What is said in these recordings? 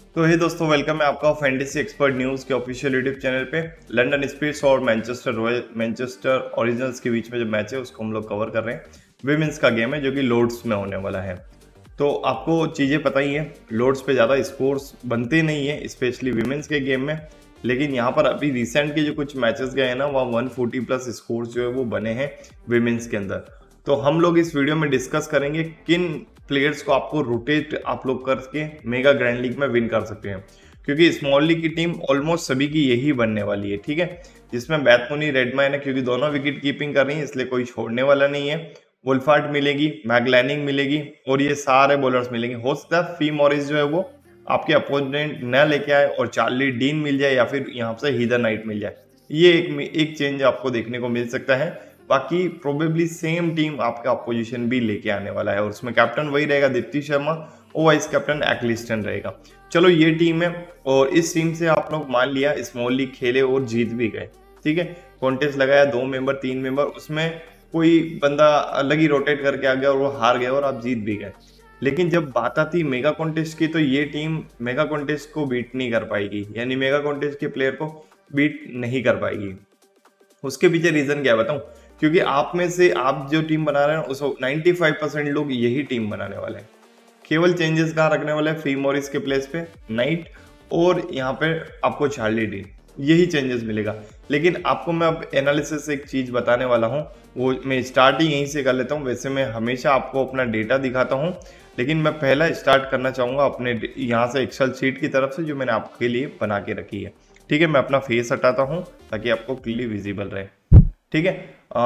तो हे दोस्तों, वेलकम है आपका फैंटेसी एक्सपर्ट न्यूज़ के ऑफिशियल यूट्यूब चैनल पे। लंदन स्पिरिट्स और मैनचेस्टर ओरिजिनल्स के बीच में जो मैच है उसको हम लोग कवर कर रहे हैं। विमेंस का गेम है जो कि लॉर्ड्स में होने वाला है। तो आपको चीज़ें पता ही है, लॉर्ड्स पे ज़्यादा स्कोर्स बनते नहीं है स्पेशली विमेंस के गेम में। लेकिन यहाँ पर अभी रिसेंट के जो कुछ मैचेस गए हैं ना, वहाँ 140 प्लस स्कोर्स जो है वो बने हैं विमेंस के अंदर। तो हम लोग इस वीडियो में डिस्कस करेंगे किन प्लेयर्स को आपको रोटेट आप लोग करके मेगा ग्रैंड लीग में विन कर सकते हैं, क्योंकि स्मॉल लीग की टीम ऑलमोस्ट सभी की यही बनने वाली है। ठीक है, जिसमें बैथमुनी रेडमाइन है, क्योंकि दोनों विकेट कीपिंग कर रही है इसलिए कोई छोड़ने वाला नहीं है। वुल्फार्ट मिलेगी, मैगलैनिंग मिलेगी और ये सारे बॉलर्स मिलेंगे। हो सकता है फी मॉरिस जो है वो आपके अपोनेंट न लेके आए और चार्ली डीन मिल जाए या फिर यहाँ से हीदर नाइट मिल जाए। ये एक चेंज आपको देखने को मिल सकता है। बाकी प्रोबेबली सेम टीम आपका अपोजिशन भी लेके आने वाला है और उसमें कैप्टन वही रहेगा दीप्ति शर्मा और वाइस कैप्टन एक्लिस्टन रहेगा। चलो ये टीम है और इस टीम से आप लोग मान लिया स्मॉल लीग खेले और जीत भी गए। ठीक है, कॉन्टेस्ट लगाया 2 मेंबर 3 मेंबर, उसमें कोई बंदा अलग ही रोटेट करके आ गया और वो हार गया और आप जीत भी गए। लेकिन जब बात आती मेगा कॉन्टेस्ट की तो ये टीम मेगा कॉन्टेस्ट को बीट नहीं कर पाएगी, यानी मेगा कॉन्टेस्ट के प्लेयर को बीट नहीं कर पाएगी। उसके पीछे रीजन क्या बताऊं, क्योंकि आप में से आप जो टीम बना रहे हैं उस 95% लोग यही टीम बनाने वाले हैं। केवल चेंजेस कहाँ रखने वाले हैं, फी मॉरिस के प्लेस पे नाइट और यहाँ पे आपको चार्ली डीन, यही चेंजेस मिलेगा। लेकिन आपको मैं अब एनालिसिस से एक चीज बताने वाला हूँ, वो मैं स्टार्टिंग यहीं से कर लेता हूँ। वैसे मैं हमेशा आपको अपना डेटा दिखाता हूँ, लेकिन मैं पहला स्टार्ट करना चाहूंगा अपने यहाँ से एक्सेल शीट की तरफ से जो मैंने आपके लिए बना के रखी है। ठीक है, मैं अपना फेस हटाता हूँ ताकि आपको क्लियरली विजिबल रहे। ठीक है,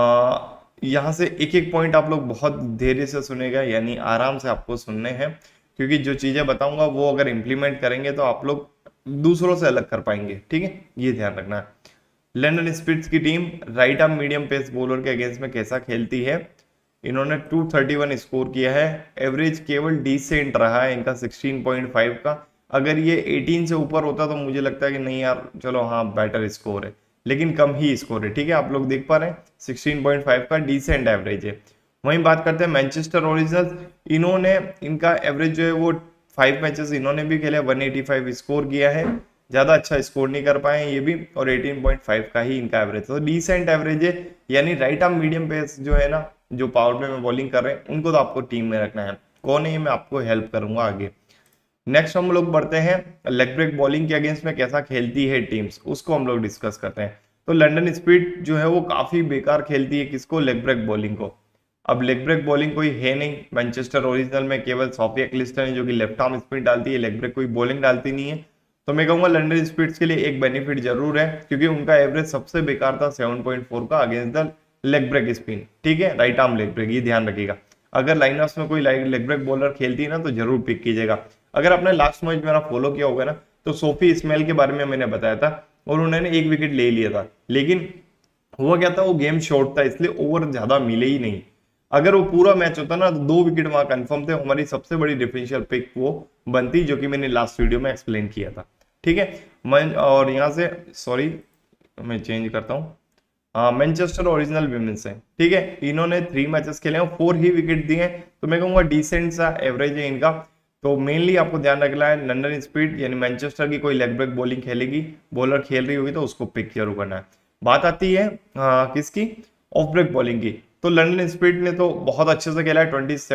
यहाँ से एक एक पॉइंट आप लोग बहुत धैर्य से सुनेगा, यानी आराम से आपको सुनने हैं, क्योंकि जो चीज़ें बताऊंगा वो अगर इम्प्लीमेंट करेंगे तो आप लोग दूसरों से अलग कर पाएंगे। ठीक है, ये ध्यान रखना है। लंदन स्पिरिट्स की team right arm medium pace bowler के अगेंस्ट में कैसा खेलती है। इन्होंने 231 स्कोर किया है, एवरेज केवल डिसेंट रहा है इनका 16.5 का। अगर ये 18 से ऊपर होता तो मुझे लगता है कि नहीं यार चलो हाँ बेटर स्कोर है, लेकिन कम ही स्कोर है। ठीक है, आप लोग देख पा रहे हैं 16.5 का डिसेंट एवरेज है। वहीं बात करते हैं मैनचेस्टर ओरिजिनल्स, इन्होंने इनका एवरेज जो है वो 5 मैचेस इन्होंने भी खेले, 185 स्कोर किया है। ज्यादा अच्छा स्कोर नहीं कर पाए ये भी, और 18.5 का ही इनका एवरेज, तो डिसेंट एवरेज है। यानी राइट आर्म मीडियम पेस जो है ना, जो पावर प्ले में बॉलिंग कर रहे हैं उनको तो आपको टीम में रखना है। कौन है ये मैं आपको हेल्प करूंगा आगे। नेक्स्ट हम लोग बढ़ते हैं लेग ब्रेक बॉलिंग के अगेंस्ट में कैसा खेलती है टीम्स, उसको हम लोग डिस्कस करते हैं। तो लंदन स्पिरिट जो है वो काफी बेकार खेलती है किसको, लेग ब्रेक बॉलिंग को। अब लेग ब्रेक बॉलिंग कोई है नहीं मैनचेस्टर ओरिजिनल में, केवल सोफिया एक्लिस्टन है जो कि लेफ्ट आर्म स्पिन डालती है, लेग ब्रेक कोई बॉलिंग डालती नहीं है। तो मैं कहूंगा लंदन स्पिरिट्स के लिए एक बेनिफिट जरूर है, क्योंकि उनका एवरेज सबसे बेकार था 7.4 का against the leg break spin. ठीक है, राइट आर्म लेग ब्रेक, ये ध्यान रखिएगा। अगर लाइनअप्स में कोई लेग ब्रेक बॉलर खेलती है ना तो जरूर पिक कीजिएगा। अगर आपने लास्ट मैच मेरा फॉलो किया होगा ना, तो सोफी इस्माइल के बारे में मैंने बताया था और उन्होंने 1 विकेट ले लिया था। लेकिन हुआ क्या था, वो गेम शॉर्ट था इसलिए ओवर ज्यादा मिले ही नहीं। अगर वो पूरा मैच होता ना तो 2 विकेट वहां कंफर्म थे, हमारी सबसे बड़ी डिफरेंशियल पिक वो बनती, जो कि मैंने लास्ट वीडियो में एक्सप्लेन किया था। ठीक है, मैं और यहाँ से सॉरी मैं चेंज करता हूँ, मैनचेस्टर ओरिजिनल विमेंस है। ठीक है, इन्होंने 3 मैचेस खेले हैं, 4 ही विकेट दिए हैं, तो मैं कहूंगा डिसेंट सा एवरेज है इनका। तो मेनली आपको ध्यान रखना है लंदन स्पिरिट यानी मैनचेस्टर की कोई लेग ब्रेक बॉलिंग खेलेगी, बॉलर खेल रही होगी तो उसको पिक जरूर करना है। बात आती है किसकी, ऑफ ब्रेक बॉलिंग की। तो लंदन स्पिरिट ने तो बहुत अच्छे से खेला है,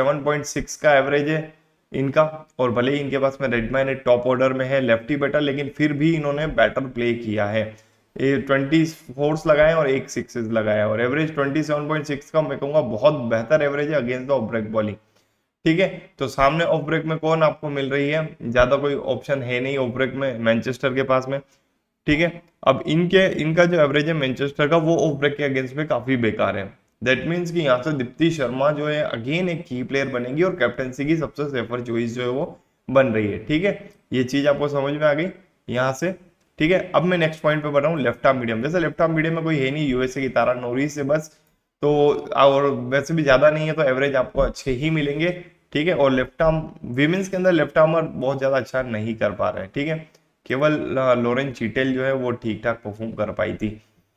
27.6 का एवरेज है इनका। और भले ही इनके पास में रेडमैन टॉप ऑर्डर में है, लेफ्टी बैटर, लेकिन फिर भी इन्होंने बैटर प्ले किया है। 24 लगाए और 1 सिक्सेस लगाया और एवरेज 27.6 का मैं कहूंगा बहुत बेहतर एवरेज है against the off break bowling. ठीक है, तो सामने ऑफ ब्रेक में कौन आपको मिल रही है, ज्यादा कोई ऑप्शन है नहीं ऑफ ब्रेक में मैनचेस्टर के पास में। ठीक है, अब इनका जो एवरेज है मैनचेस्टर का वो ऑफ ब्रेक के अगेंस्ट में काफी बेकार है। दैट मीन्स कि यहाँ से दीप्ति शर्मा जो है अगेन एक की प्लेयर बनेगी और कैप्टनसी की सबसे सेफर चॉइस जो है वो बन रही है। ठीक है, ये चीज आपको समझ में आ गई यहाँ से। ठीक है, अब मैं नेक्स्ट पॉइंट पे बढ़ रहा हूँ, लेफ्ट आर्म मीडियम। वैसे लेफ्ट आर्म मीडियम में कोई है नहीं, यूएसए की तारा नोरिस है बस, तो और वैसे भी ज्यादा नहीं है तो एवरेज आपको अच्छे ही मिलेंगे। ठीक है, और लेफ्ट आर्म विमेंस के अंदर लेफ्ट आर्मर बहुत ज्यादा अच्छा नहीं कर पा रहे हैं। ठीक है, केवल लोरेन चीटेल जो है वो ठीक ठाक परफॉर्म कर पाई थी।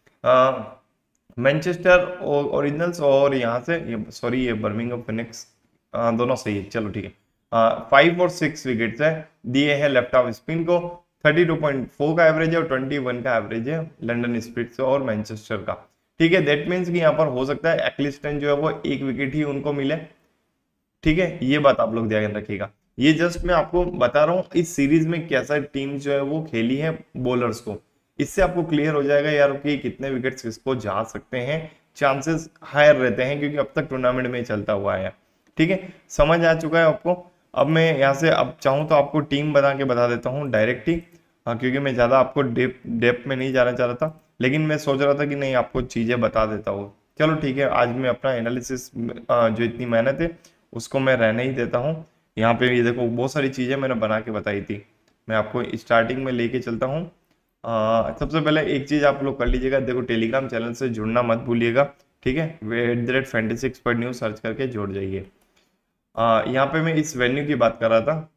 मैनचेस्टर ओरिजिनल्स और यहाँ से ये सॉरी ये बर्मिंघम फिनिक्स दोनों सही है, चलो ठीक है। 5 और 6 विकेट्स है दिए हैं लेफ्ट आर्म स्पिन को। 32.4 का एवरेज है और 21 का एवरेज है लंदन स्पिरिट्स और मैनचेस्टर का। ठीक है, दैट मीन्स कि यहाँ पर हो सकता है एक्लिस्टन जो है वो 1 विकेट ही उनको मिले। ठीक है, ये बात आप लोग ध्यान रखिएगा। ये जस्ट मैं आपको बता रहा हूँ इस सीरीज में कैसा टीम जो है वो खेली है बॉलर्स को, इससे आपको क्लियर हो जाएगा यार कि कितने विकेट्स किसको जा सकते हैं, चांसेस हायर रहते हैं क्योंकि अब तक टूर्नामेंट में चलता हुआ है। ठीक है, समझ आ चुका है आपको। अब मैं यहाँ से अब चाहूँ तो आपको टीम बना के बता देता हूँ डायरेक्ट ही, क्योंकि मैं ज़्यादा आपको डेप में नहीं जाना चाह रहा था, लेकिन मैं सोच रहा था कि नहीं आपको चीज़ें बता देता हूँ। चलो ठीक है, आज मैं अपना एनालिसिस जो इतनी मेहनत है उसको मैं रहने ही देता हूँ। यहाँ पे ये देखो बहुत सारी चीज़ें मैंने बना के बताई थी, मैं आपको स्टार्टिंग में लेके चलता हूँ। सबसे पहले एक चीज़ आप लोग कर लीजिएगा, देखो टेलीग्राम चैनल से जुड़ना मत भूलिएगा। ठीक है, @fantasy expert न्यूज सर्च करके जुड़ जाइए। यहाँ पे मैं इस वेन्यू की बात कर रहा था,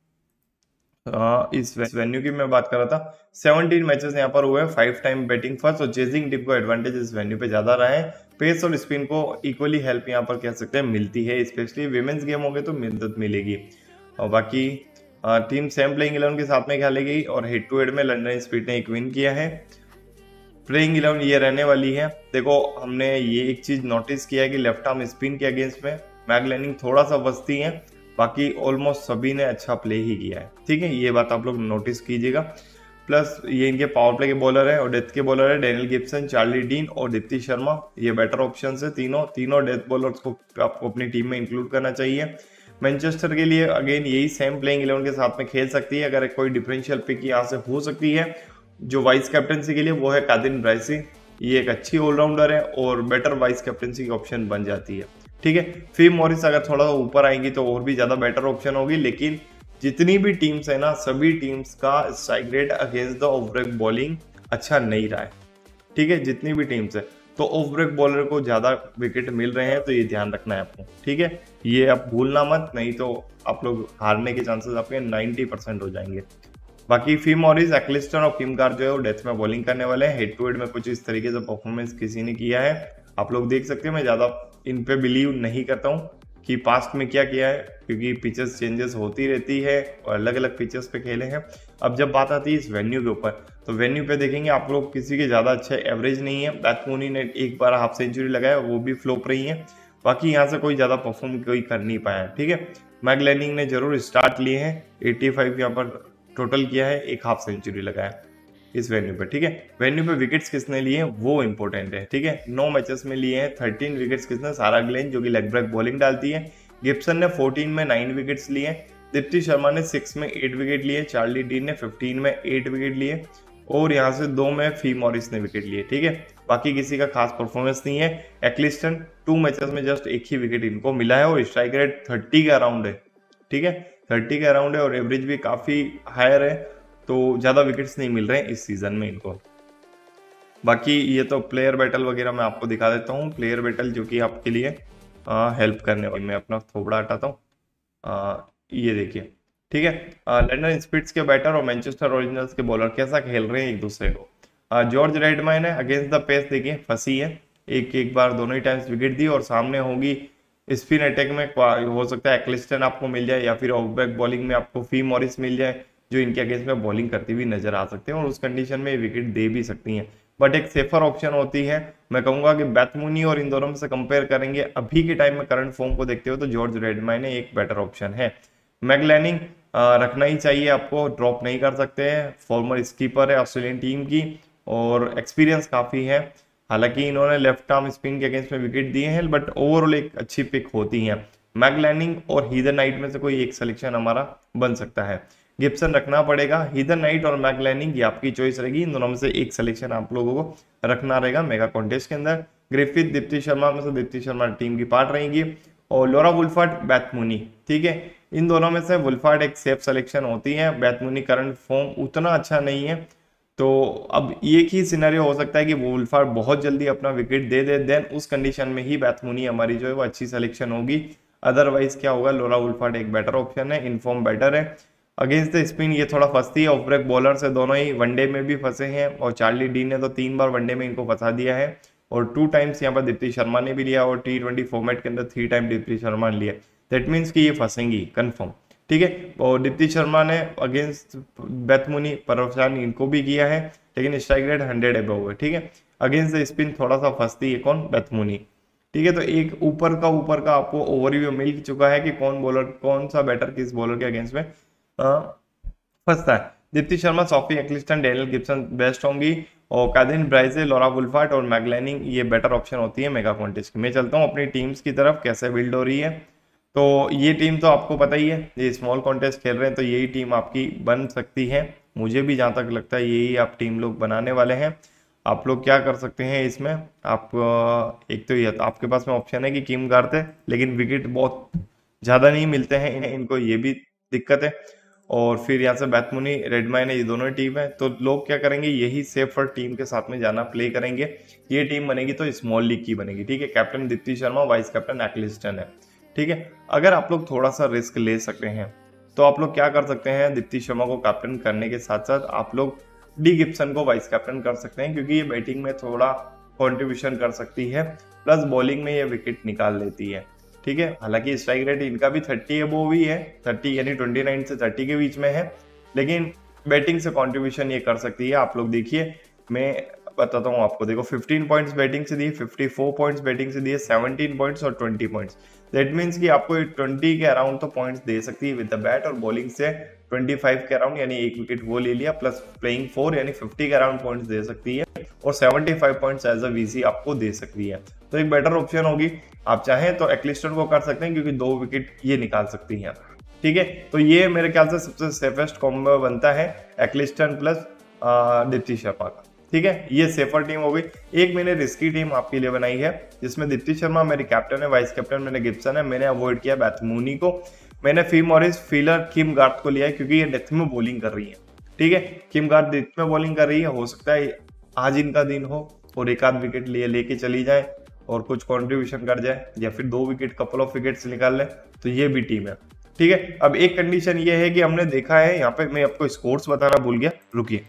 इस वेन्यू की मैं बात कर रहा था। 17 मैचेस यहाँ पर हुए, 5 टाइम बैटिंग फर्स्ट और चेजिंग टिप को एडवांटेज इस वेन्यू पे ज्यादा रहा है। पेस और स्पिन को इक्वली हेल्प यहाँ पर कह सकते हैं मिलती है, स्पेशली विमेंस गेम हो गए तो मदद मिलेगी। और बाकी टीम सेम प्लेइंग 11 के साथ में खेलेगी और हेड टू हेड में लंदन स्पिरिट ने एक विन किया है। प्लेइंग 11 ये रहने वाली है। देखो हमने ये एक चीज नोटिस किया है कि लेफ्ट आर्म स्पिन के अगेंस्ट में मैगलैनिंग थोड़ा सा बस्ती है, बाकी ऑलमोस्ट सभी ने अच्छा प्ले ही किया है। ठीक है, ये बात आप लोग नोटिस कीजिएगा। प्लस ये इनके पावर प्ले के बॉलर है और डेथ के बॉलर है डैनियल गिब्सन, चार्ली डीन और दीप्ति शर्मा। ये बेटर ऑप्शन है, तीनों डेथ बॉलर्स को आपको अपनी टीम में इंक्लूड करना चाहिए। मैनचेस्टर के लिए अगेन यही सेम प्लेइंग 11 के साथ में खेल सकती है, अगर कोई डिफरेंशियल पिक यहाँ से हो सकती है जो वाइस कैप्टनसी के लिए वो है कादिन ब्राइसी। ये एक अच्छी ऑलराउंडर है और बेटर वाइस कैप्टनसी की ऑप्शन बन जाती है। ठीक है, फिम मॉरिस अगर थोड़ा ऊपर आएंगी तो और भी ज्यादा बेटर ऑप्शन होगी, लेकिन जितनी भी टीम्स है ना सभी टीम्स का strike rate against the off break bowling अच्छा नहीं रहा है। ठीक है, जितनी भी टीम्स है तो ऑफ ब्रेक बॉलर को ज्यादा विकेट मिल रहे हैं, तो ये ध्यान रखना है आपको। ठीक है, ये आप भूलना मत, नहीं तो आप लोग हारने के चांसेस आपके 90% हो जाएंगे। बाकी फिम मॉरिस, एक्लिस्टन और किम कार जो है वो डेथ में बॉलिंग करने वाले हैं। हेड टू हेड में कुछ इस तरीके से परफॉर्मेंस किसी ने किया है, आप लोग देख सकते हैं। मैं ज्यादा इन पे बिलीव नहीं करता हूँ कि पास्ट में क्या किया है, क्योंकि पिचेस चेंजेस होती रहती है और अलग अलग पिचेस पे खेले हैं। अब जब बात आती है इस वेन्यू के ऊपर, तो वेन्यू पे देखेंगे आप लोग किसी के ज्यादा अच्छा एवरेज नहीं है। बैथ मूनी ने एक बार हाफ सेंचुरी लगाया, वो भी फ्लॉप रही है। बाकी यहाँ से कोई ज्यादा परफॉर्म कोई कर नहीं पाया। ठीक है, मैगलैनिंग ने जरूर स्टार्ट लिए हैं, 85 यहाँ पर टोटल किया है, एक हाफ सेंचुरी लगाया इस वेन्यू पे। ठीक है, वेन्यू पे विकेट्स किसने लिए हैं वो इंपॉर्टेंट है। ठीक है, 9 मैचेस में लिए हैं 13 विकेट्स किसने, सारा ग्लेन जो कि लेग ब्रेक बॉलिंग डालती है। गिब्सन ने 14 में 9 विकेट्स लिए, दीप्ति शर्मा ने 6 में 8 विकेट लिए, चार्ली डीन ने 15 में 8 विकेट लिए और यहाँ से 2 में फी मॉरिस ने विकेट लिए। ठीक है, बाकी किसी का खास परफॉर्मेंस नहीं है। एक्लिस्टन 2 मैचेस में जस्ट एक ही विकेट इनको मिला है और स्ट्राइक रेट 30 के अराउंड है। ठीक है, 30 के अराउंड है और एवरेज भी काफी हायर है, तो ज्यादा विकेट्स नहीं मिल रहे हैं इस सीजन में इनको। बाकी ये तो प्लेयर बैटल वगैरह मैं आपको दिखा देता हूँ, प्लेयर बैटल जो कि आपके लिए हेल्प करने वाली। मैं अपना थोबड़ा हटाता हूँ, ये देखिए। ठीक है, लंदन स्पिरिट्स के बैटर और मैनचेस्टर ओरिजिनल्स के बॉलर कैसा खेल रहे हैं एक दूसरे को। जॉर्ज रेडमाइन है अगेंस्ट द पेस, देखिए फंसी है, एक बार दोनों ही टाइम्स विकेट दी और सामने होगी स्पिन अटैक में हो सकता है एक्लिस्टन आपको मिल जाए या फिर ऑफ बैक बॉलिंग में आपको फी मॉरिस मिल जाए जो इनके अगेंस्ट में बॉलिंग करती हुई नजर आ सकते हैं और उस कंडीशन में विकेट दे भी सकती हैं। बट एक सेफर ऑप्शन होती है, मैं कहूंगा कि बैथ मूनी और इन दोनों में से कंपेयर करेंगे अभी के टाइम में करंट फॉर्म को देखते हो तो जॉर्ज रेडमाइन एक बेटर ऑप्शन है। मैगलैनिंग रखना ही चाहिए आपको, ड्रॉप नहीं कर सकते हैं, फॉर्मर स्कीपर है ऑस्ट्रेलियन टीम की और एक्सपीरियंस काफी है। हालांकि इन्होंने लेफ्ट आर्म स्पिन के अगेंस्ट में विकेट दिए हैं, बट ओवरऑल एक अच्छी पिक होती है। मैगलैनिंग और हीदर नाइट में से कोई एक सिलेक्शन हमारा बन सकता है। गिब्सन रखना पड़ेगा, हीदर नाइट और मैगलैनिंग ये आपकी चॉइस रहेगी, इन दोनों में से एक सिलेक्शन आप लोगों को रखना रहेगा मेगा कॉन्टेस्ट के अंदर। ग्रिफिथ, दीप्ति शर्मा में से दीप्ति शर्मा टीम की पार्ट रहेंगी और लोरा वुल्फर्ड, बैथ मूनी। ठीक है, इन दोनों में से वुल्फर्ड एक सेफ सिलेक्शन होती है, बैथ मूनी करंट फॉर्म उतना अच्छा नहीं है, तो अब एक ही सिनेरियो हो सकता है कि वुल्फर्ड बहुत जल्दी अपना विकेट दे दे, देन उस कंडीशन में ही बैथ मूनी हमारी जो है वो अच्छी सिलेक्शन होगी। अदरवाइज क्या होगा, लोरा वुल्फर्ड एक बेटर ऑप्शन है, इनफॉर्म बेटर है। अगेंस्ट द स्पिन ये थोड़ा फंसती है, ऑफ ब्रेक बॉलर से दोनों ही वनडे में भी फंसे हैं और चार्ली डी ने तो 3 बार वनडे में इनको फंसा दिया है और 2 टाइम्स यहाँ पर दीप्ति शर्मा ने भी लिया और T20 फॉर्मेट के अंदर 3 टाइम दीप्ति शर्मा ने लिया। दैट मीन्स कि ये फंसेंगी कंफर्म। ठीक है। और दीप्ति शर्मा ने अगेंस्ट बैथमुनी परवशान इनको भी किया है, लेकिन स्ट्राइक रेट 100 अबव है, ठीक है। अगेंस्ट द स्पिन थोड़ा सा फंसती है कौन, बैथमुनी, ठीक है। तो एक ऊपर का आपको ओवरव्यू मिल चुका है कि कौन सा बैटर किस बॉलर के अगेंस्ट में फंसता है। Deepti Sharma, Sophie Ecclestone, Danielle Gibson best होंगी, और कैदिन ब्राइजे, लॉरा वुल्फार्ट और मैगलैनिंग ये बेटर ऑप्शन होती है मेगा कॉन्टेस्ट की। मैं चलता हूँ अपनी टीम्स की तरफ कैसे बिल्ड हो रही है। तो ये टीम तो आपको पता ही है, ये स्मॉल कॉन्टेस्ट खेल रहे हैं तो यही टीम आपकी बन सकती है। मुझे भी जहाँ तक लगता है यही आप टीम लोग बनाने वाले हैं। आप लोग क्या कर सकते हैं इसमें, आप एक तो ये आपके पास में ऑप्शन है कि किम गार्थ है, लेकिन विकेट बहुत ज़्यादा नहीं मिलते हैं इनको, ये भी दिक्कत है। और फिर यहाँ से बैथमुनी, रेडमाइन है, ये दोनों टीम है। तो लोग क्या करेंगे, यही सेफर टीम के साथ में जाना प्ले करेंगे। ये टीम बनेगी तो स्मॉल लीग की बनेगी, ठीक है। Captain Deepti Sharma, vice captain Ecclestone है, ठीक है। अगर आप लोग थोड़ा सा रिस्क ले सकते हैं तो आप लोग क्या कर सकते हैं, दीप्ति शर्मा को कैप्टन करने के साथ साथ आप लोग डी गिब्सन को वाइस कैप्टन कर सकते हैं, क्योंकि ये बैटिंग में थोड़ा कंट्रीब्यूशन कर सकती है, प्लस बॉलिंग में ये विकेट निकाल लेती है, ठीक है। हालांकि स्ट्राइक रेट इनका भी 30 अबव ही है, 30 यानी 29 से 30 के बीच में है, लेकिन बैटिंग से कंट्रीब्यूशन ये कर सकती है। आप लोग देखिए, मैं बताता हूँ आपको, देखो 15 पॉइंट्स बैटिंग से दिए, 54 पॉइंट्स बैटिंग से दिए, 17 पॉइंट्स और 20 पॉइंट्स। दैट मीन्स कि आपको 20 के अराउंड तो पॉइंट्स दे सकती है विद द बैट, और बॉलिंग से 25 के अराउंड यानी एक विकेट वो ले लिया, प्लस प्लेइंग 4 यानी 50 के अराउंड पॉइंट्स दे सकती है, और 75 पॉइंट्स एज अ वीसी आपको दे सकती है। तो एक बेटर ऑप्शन होगी। आप चाहें तो एक्लिस्टन को कर सकते हैं, क्योंकि 2 विकेट ये निकाल सकती हैं, ठीक है। तो ये मेरे ख्याल से सबसे सेफेस्ट कॉम्बो बनता है एक्लिस्टन प्लस दीप्ति शर्मा का, ठीक है। ये सेफर टीम हो गई। एक मैंने रिस्की टीम आपके लिए बनाई है, जिसमें दीप्ति शर्मा मेरी कैप्टन है, वाइस कैप्टन मैंने गिब्सन है, मैंने अवॉइड किया बैथमुनी को, मैंने फी मॉरिस, फीलर, किम गार्थ को लिया है, क्योंकि ये डेथ में बॉलिंग कर रही है, ठीक है। किम गार्थ डेथ में बॉलिंग कर रही है, हो सकता है आज इनका दिन हो और एक आध विकेट लेके चली जाए और कुछ कंट्रीब्यूशन कर जाए, या फिर 2 विकेट, कपल ऑफ विकेट्स निकाल ले, तो ये भी टीम है, ठीक है। अब एक कंडीशन ये है कि हमने देखा है, यहाँ पे मैं आपको स्कोर्स बताना भूल गया, रुकिए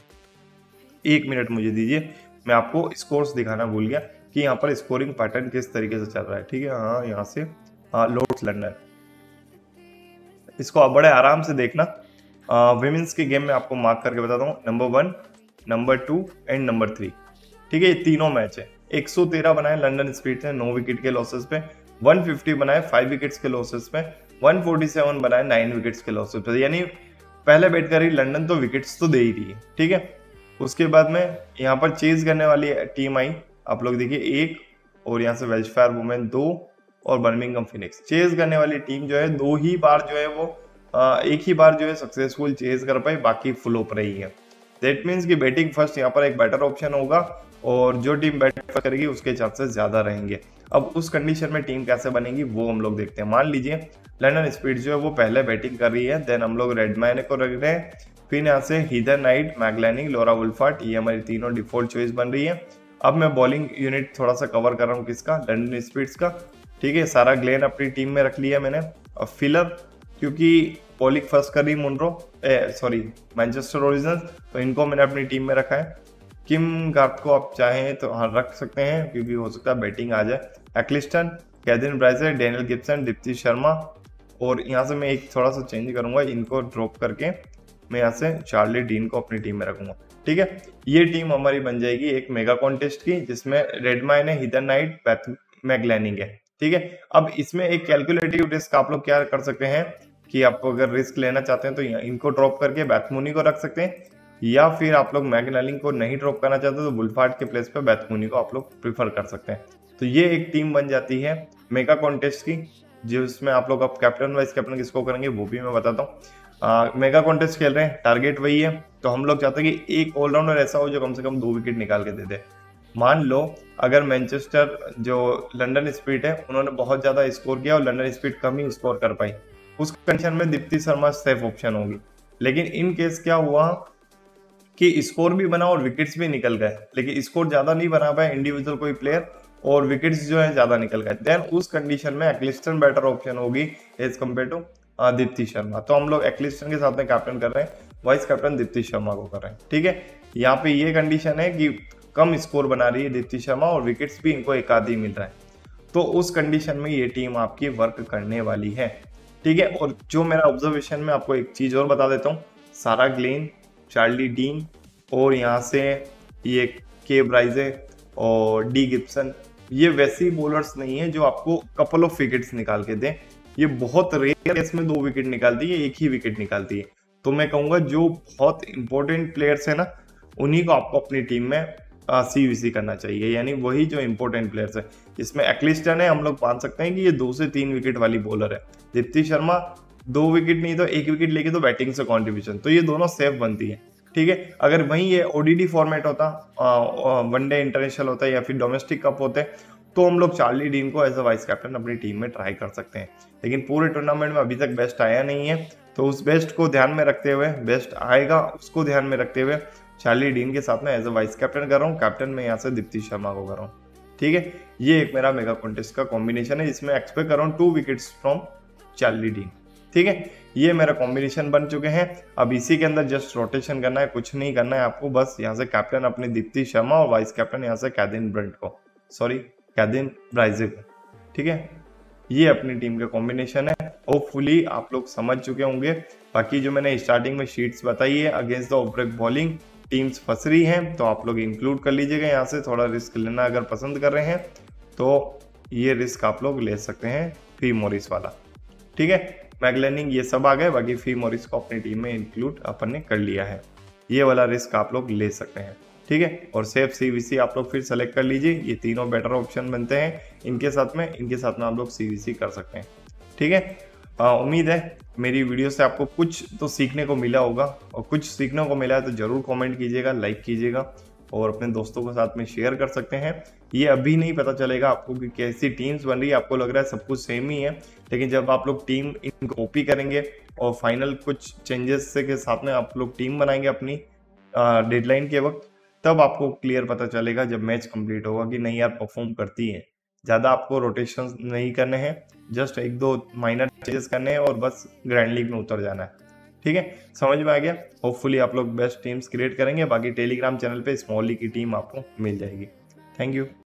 1 मिनट मुझे दीजिए, मैं आपको स्कोर्स दिखाना भूल गया कि यहाँ पर स्कोरिंग पैटर्न किस तरीके से चल रहा है, ठीक है। हाँ, यहाँ से लॉर्ड्स लंदन, इसको आप बड़े आराम से देखना। विमेंस के गेम में आपको मार्क करके बताता हूँ, नंबर 1, नंबर 2 एंड नंबर 3, ठीक है। ये तीनों मैच है। 113 बनाए लंदन स्पीड ने 9 विकेट के लॉसेस पे, 150 बनाए 5 विकेट्स के लॉसेस पे, 147 बनाए 9 विकेट्स के लॉसेस पे, यानी पहले बैट कर रही लंदन तो विकेट्स तो दे ही रही है, ठीक है। उसके बाद में यहाँ पर चेज करने वाली टीम आई, आप लोग देखिए 1, और यहाँ से वेल्शफायर वुमेन 2, और बर्मिंघम फिनिक्स। चेज करने वाली टीम जो है 2 ही बार जो है वो एक ही बार जो है सक्सेसफुल चेज कर पाई, बाकी फ्लॉप रही है। दैट मीन्स कि बैटिंग फर्स्ट यहाँ पर एक बेटर ऑप्शन होगा, और जो टीम बैट करेगी उसके चांसेस ज्यादा रहेंगे। अब उस कंडीशन में टीम कैसे बनेगी वो हम लोग देखते हैं। मान लीजिए लंदन स्पीड जो है वो पहले बैटिंग कर रही है, देन हम लोग रेडमैन को रख रहे हैं, फिर यहाँ से Heather Knight, Meg Lanning, Laura Wolvaardt, ये हमारी तीनों डिफॉल्ट चॉइस बन रही है। अब मैं बॉलिंग यूनिट थोड़ा सा कवर कर रहा हूँ, किसका, लंदन स्पीड्स का, ठीक है। सारा ग्लेन अपनी टीम में रख लिया मैंने। अब फिलर, क्योंकि बॉलिंग फर्स्ट कर रही मैनचेस्टर ओरिजिनल्स, तो इनको मैंने अपनी टीम में रखा है। किम गार्थ को आप चाहें तो हाँ रख सकते हैं, क्योंकि हो सकता है बैटिंग आ जाए। Ecclestone, Kathryn Bryce, Danielle Gibson, Deepti Sharma, और यहाँ से मैं एक थोड़ा सा चेंज करूंगा, इनको ड्रॉप करके मैं यहाँ से चार्ली डीन को अपनी टीम में रखूंगा, ठीक है। ये टीम हमारी बन जाएगी एक मेगा कॉन्टेस्ट की, जिसमें रेडमाइन है, हीदर नाइट, मैगलैनिंग है, ठीक है। अब इसमें एक कैलकुलेटिव रिस्क आप लोग क्या कर सकते हैं कि आप अगर रिस्क लेना चाहते हैं तो इनको ड्रॉप करके बैथमुनी को रख सकते हैं, या फिर आप लोग मैगलैनिंग को नहीं ड्रॉप करना चाहते तो वुल्फार्ट के प्लेस पे बैथमुनी को आप लोग प्रीफर कर सकते हैं। तो ये एक टीम बन जाती है मेगा कॉन्टेस्ट की, जिसमें आप लोग अब कैप्टन वाइस कैप्टन किसको करेंगे वो भी मैं बताता हूँ। मेगा कॉन्टेस्ट खेल रहे हैं, टारगेट वही है, तो हम लोग चाहते हैं कि एक ऑलराउंडर ऐसा हो जो कम से कम 2 विकेट निकाल के दे दे। मान लो अगर मैनचेस्टर जो लंदन स्पीड है उन्होंने बहुत ज्यादा स्कोर किया और लंदन स्पीड कम ही स्कोर कर पाई, उस कंडीशन में दीप्ति शर्मा सेफ ऑप्शन होगी। लेकिन इन केस क्या हुआ कि स्कोर भी बना और विकेट्स भी निकल गए, लेकिन स्कोर ज्यादा नहीं बना पाए इंडिविजुअल कोई प्लेयर, और विकेट्स जो है ज्यादा निकल गए, देन उस कंडीशन में एक्लिस्टन बेटर ऑप्शन होगी as compare to Deepti Sharma. तो हम लोग एक्लिस्टन के साथ में कैप्टन कर रहे हैं, वाइस कैप्टन दीप्ति शर्मा को कर रहे हैं, ठीक है। यहाँ पे ये कंडीशन है कि कम स्कोर बना रही है दीप्ति शर्मा और विकेट्स भी इनको एक आध ही मिल रहा है, तो उस कंडीशन में ये टीम आपकी वर्क करने वाली है। ठीक है। और जो मेरा ऑब्जर्वेशन में आपको एक चीज़ और बता देता हूँ, सारा ग्लेन, चार्ली डीन और यहाँ से ये के ब्राइजे और डी गिब्सन, ये वैसी बॉलर्स नहीं है जो आपको कपल ऑफ विकेट्स निकाल के दें। ये बहुत रेयर इसमें 2 विकेट निकालती है, एक ही विकेट निकालती है। तो मैं कहूँगा जो बहुत इंपॉर्टेंट प्लेयर्स है ना, उन्हीं को आपको अपनी टीम में सीवीसी करना चाहिए, यानी वही जो इंपॉर्टेंट प्लेयर्स है। इसमें एक्लिस्टन है, हम लोग मान सकते हैं कि ये 2 से 3 विकेट वाली बॉलर है। दीप्ति शर्मा 2 विकेट नहीं तो 1 विकेट लेके तो बैटिंग से कॉन्ट्रीब्यूशन, तो ये दोनों सेफ बनती है। ठीक है। अगर वहीं ये ओडीडी फॉर्मेट होता, वनडे इंटरनेशनल होता है या फिर डोमेस्टिक कप होते, तो हम लोग चार्ली डीन को एज अ वाइस कैप्टन अपनी टीम में ट्राई कर सकते हैं। लेकिन पूरे टूर्नामेंट में अभी तक बेस्ट आया नहीं है, तो उस बेस्ट को ध्यान में रखते हुए, बेस्ट आएगा उसको ध्यान में रखते हुए चार्ली डीन के साथ में एज अ वाइस कैप्टन कर रहा हूँ। कैप्टन में यहाँ से दीप्ति शर्मा को कर रहा हूँ। ठीक है। ये एक मेरा मेगा कॉन्टेस्ट का कॉम्बिनेशन है, जिसमें एक्सपेक्ट कर रहा हूँ 2 विकेट्स फ्रॉम चार्ली डीन। ठीक है। ये मेरा कॉम्बिनेशन बन चुके हैं। अब इसी के अंदर जस्ट रोटेशन करना है, कुछ नहीं करना है आपको, बस यहाँ से कैप्टन अपनी दीप्ति शर्मा और वाइस कैप्टन यहाँ से कैदिन ब्राइजे को। ठीक है। ये अपनी टीम का कॉम्बिनेशन है। होपफुली आप लोग समझ चुके होंगे। बाकी जो मैंने स्टार्टिंग में शीट्स बताई है against the off break bowling teams फंस रही हैं, तो आप लोग इंक्लूड कर लीजिएगा। यहाँ से थोड़ा रिस्क लेना अगर पसंद कर रहे हैं तो ये रिस्क आप लोग ले सकते हैं, फी मॉरिस वाला। ठीक है। मैगलेनिंग ये सब आ गए, बाकी फी मॉरिस को अपनी टीम में इंक्लूड अपन ने कर लिया है। ये वाला रिस्क आप लोग ले सकते हैं। ठीक है। और सेफ सीवीसी आप लोग फिर सेलेक्ट कर लीजिए, ये तीनों बेटर ऑप्शन बनते हैं। इनके साथ में आप लोग सीवीसी कर सकते हैं। ठीक है। उम्मीद है मेरी वीडियो से आपको कुछ तो सीखने को मिला होगा, और कुछ सीखने को मिला है तो जरूर कमेंट कीजिएगा, लाइक कीजिएगा और अपने दोस्तों के साथ में शेयर कर सकते हैं। ये अभी नहीं पता चलेगा आपको कि कैसी टीम्स बन रही है, आपको लग रहा है सब कुछ सेम ही है, लेकिन जब आप लोग टीम इन कॉपी करेंगे और फाइनल कुछ चेंजेस के साथ में आप लोग टीम बनाएंगे अपनी डेडलाइन के वक्त, तब आपको क्लियर पता चलेगा जब मैच कंप्लीट होगा कि नहीं यार परफॉर्म करती है। ज़्यादा आपको रोटेशन नहीं करने हैं, जस्ट 1-2 माइनर चेंजेस करने हैं और बस ग्रैंड लीग में उतर जाना है। ठीक है। समझ में आ गया। होपफुली आप लोग बेस्ट टीम्स क्रिएट करेंगे। बाकी टेलीग्राम चैनल पे स्मॉल लीग की टीम आपको मिल जाएगी। Thank you.